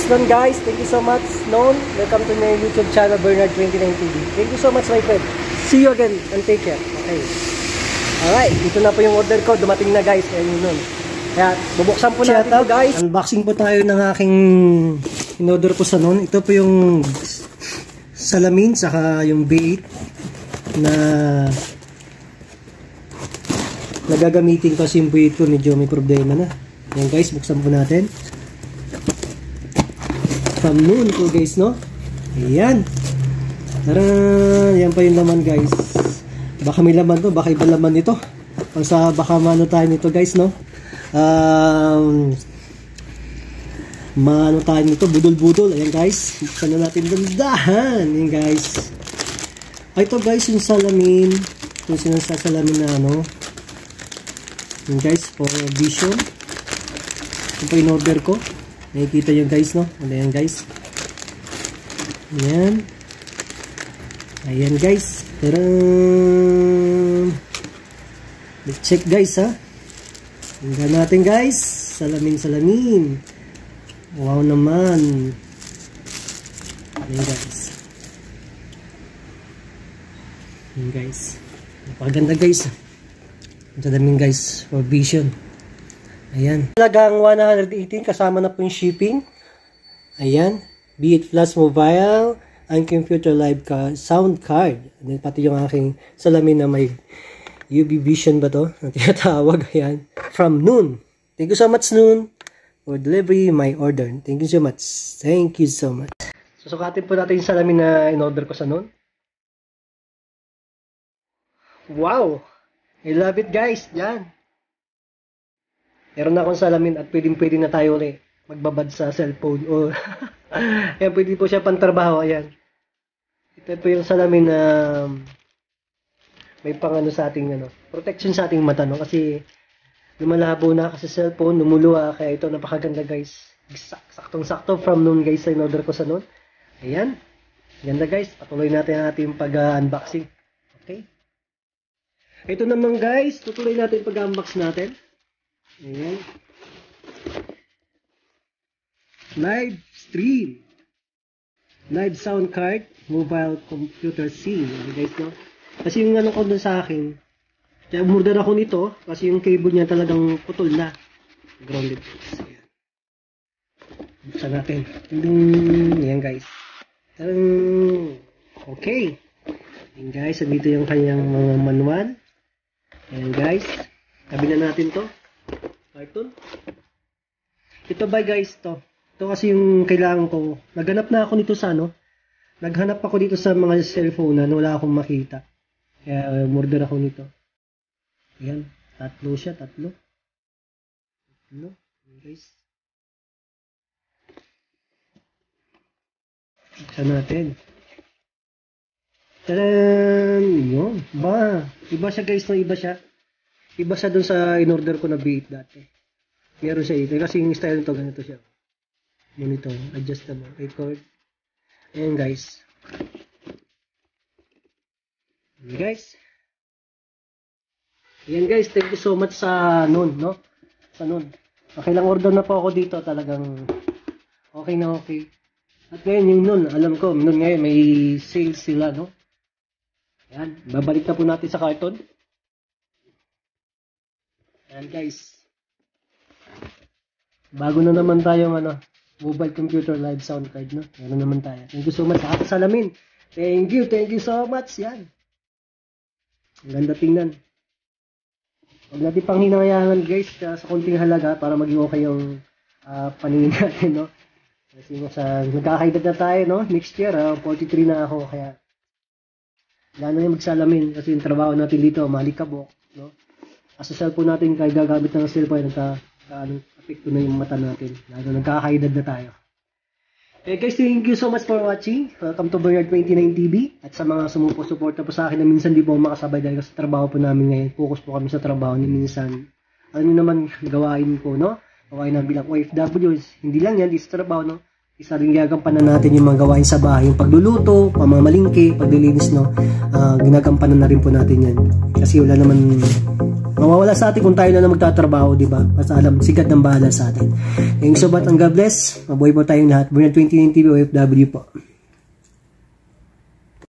Non guys, thank you so much Non. Welcome to my YouTube channel Bernard 29 TV. Thank you so much my friend. See you again and take care. Okay. Alright, dito na po yung order ko. Dumating na guys. Ayan yun nun. Kaya bubuksan po natin ito guys. Unboxing po tayo ng aking in-order po sa Non. Ito po yung salamin saka yung B8 na nagagamitin kasi yung B8 ko medyo may problema na. Ayan guys, buksan po natin. From noon po guys, no? Ayan. Tara, yan pa yung laman guys. Baka may laman to, baka iba laman nito. Baka mano tayo nito guys, no? Maano tayo nito, budol-budol. Ayan guys, buksan na natin dandahan. Ayan guys. Ay, ito guys, yung salamin. Yung sinasasalamin na ano. Ayan guys, for vision. Ito pa in order ko. Nakikita yung guys, no? Ayan guys. Ayan. Ayan guys. Tadaan! Let's check guys, ha? Tingnan natin guys. Salamin. Wow naman. Ayan guys. Ayan guys. Napakaganda guys. Ang daming guys for vision. Ayan. Talagang 118 kasama na po yung shipping. Ayan. B8 Plus Mobile and Computer Live sound card. And then pati yung aking salamin na may UV vision ba to? Ang tinatawag. Ayan. From Noon. Thank you so much Noon for delivery my order. Thank you so much. Thank you so much. Susukatin po natin yung salamin na in-order ko sa Noon. Wow! I love it guys. Yan. Meron na akong salamin at pwedeng-pwede na tayo ulit magbabad sa cellphone. O, ayan, pwede po siya pantrabaho. Ayan. Ito po yung salamin na may pangano sa ating protection sa ating mata. No? Kasi lumalabo na kasi cellphone, lumuluwa. Kaya ito napakaganda guys. Saktong-sakto from Noon guys sa in-order ko sa Noon. Ayan. Ganda guys. Patuloy natin ang ating pag-unboxing. Okay. Ito naman guys. Tutuloy natin pag-unbox natin. Ayan. Live stream. Live sound card. Mobile computer scene. Okay guys, no? Kasi yung ko dun sa akin, kaya umorder ako nito kasi yung cable niya talagang putol na. Grounded. Ayan. Buksan natin. Ayan guys. Okay. Ayan guys, dito yung kanyang mga manual. Ayan guys. Tabi na natin to. Cartoon. Ito ba guys to? Ito kasi yung kailangan ko. Naghanap na ako nito sa Naghanap ako dito sa mga cellphone na wala akong makita. Kaya order ako nito. Ayan. Tatlo siya. Tatlo. Ayan guys. Buksan natin. Tadaan! Yun. Iba siya guys. Iba siya. Iba siya dun sa in-order ko na B8 dati. Meron siya ito. Kasi yung style nito, ganito siya. Monitor. Adjustable. Record. Ayan guys. Ayan guys. Ayan guys. Thank you so much sa Noon, no? Sa Noon. Okay lang order na po ako dito. Talagang okay na okay. At ngayon yung Noon. Alam ko, Noon ngayon may sales sila, no? Ayan. Babalik na po natin sa carton. Ayan guys. Bago na naman tayong mobile computer live sound card, no? Meron naman tayo. Thank you so much sa salamin. Thank you so much. Yan. Ang ganda tingnan. Huwag natin pang hinahayangan guys sa konting halaga para maging okay yung paningin natin, no? Kasi nagkakaedad na tayo, no? Next year, 43 na ako. Kaya wala na yung magsalamin kasi yung trabaho natin dito, malikabok, no? As sa cellphone natin, kaya gagamit ng cellphone, apekto na yung mata natin. Nagkakaedad na tayo. Okay guys, thank you so much for watching. Welcome to Bernard 29 TV. At sa mga sumupo-suporta po sa akin na minsan di po makasabay dahil sa trabaho po namin ngayon. Focus po kami sa trabaho ni minsan. Ano naman gawain po, no? Gawain na bilang OFW. Hindi lang yan, di sa trabaho, no? Isa rin gagampanan natin yung mga gawain sa bahay. Yung pagluluto, pamamalingki, paglilinis, no? Ginagampanan na rin po natin yan. Kasi wala naman Mawawala sa atin kung tayo na lang magtatrabaho, di ba? Basta alam, sikat ng bahala sa atin. Thank you so much and God bless. Mabuhay po tayong lahat. Bernard 2019 TV OFW po.